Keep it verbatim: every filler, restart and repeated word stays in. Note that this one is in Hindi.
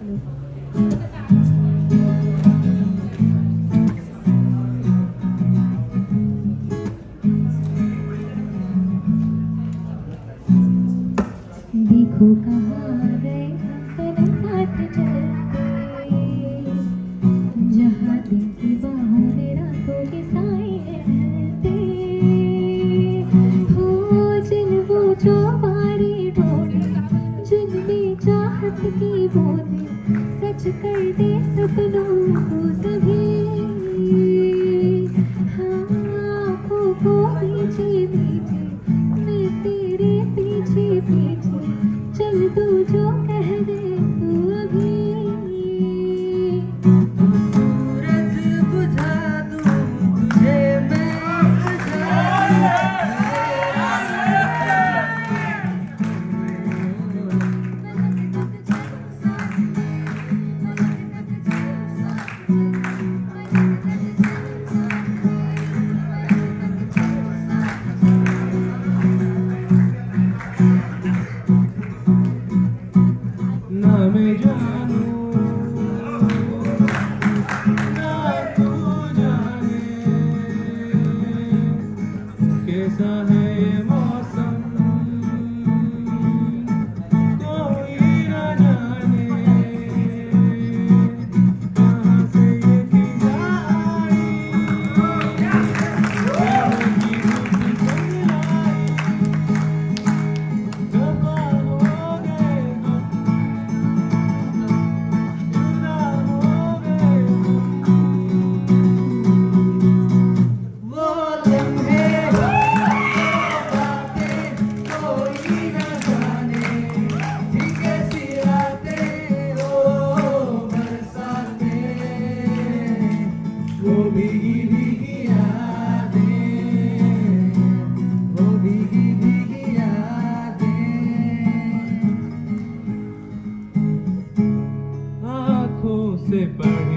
देखो कहाँ गए सनम साथ चलते, जहाँ दिल की बाहों में रातों के साए रहते हो, जिन वो जो बारी डोले, जिनमें चाहत की बूंदें सच कर दे सपनों को सभी। हाँ, आँखों को पीछे पीछे मैं तेरे पीछे पीछे चल, तू जो कह दे तू अभी। सूरज बुझा दूं तुझे मैं ना मैं जानूं ना तू जाने कैसा है ये मौसम, कोई ना जाने कहाँ से ये फिजा आई, प्यार की धूप जलाई, दफा हो गए हम, जुदा हो गए वो लम्हे, वो बातें कोई ना जाने, थी कैसी रातें ओ बरसातें, वो भीगी भीगी यादें, वो भीगी भीगी यादें, आँखों से पढ़